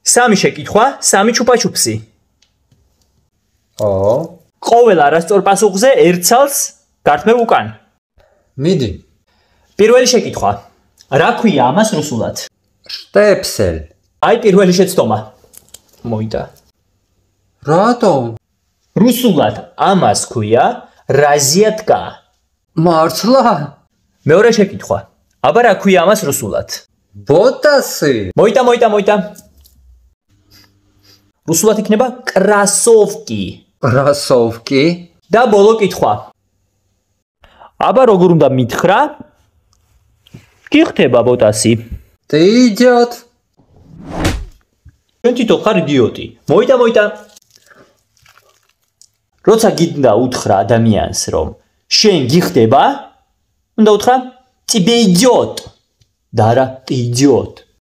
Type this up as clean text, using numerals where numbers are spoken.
სამი შეკითხვა, სამი ჩუპაჩუპსი. ო, ყოველ არასწორ პასუხზე ერთ ცალს გართმევ უკან. მიდი. პირველი შეკითხვა. რა ქვია ამას რუსულად? შტეფსელ. აი პირველი შეცდომა. მოიდა. რატომ? რუსულად ამას ქვია რაზიატკა. მართლა? მეორე შეკითხვა. აბა რა ქვია ამას რუსულად? ბოტასი. მოიდა. რუსულად იქნება კრასოვკი. კრასოვკი? და ბოლო კითხვა. აბა როგორ უნდა მითხრა? გიხდება ბოტასი. Ты идиот. ჩვენ თვითონ ხარ იდიოტი. მოიდა. როცა გინდა უთხრა ადამიანს რომ შენ გიხდება, უნდა უთხრა тебе идет. და არა ты идиот.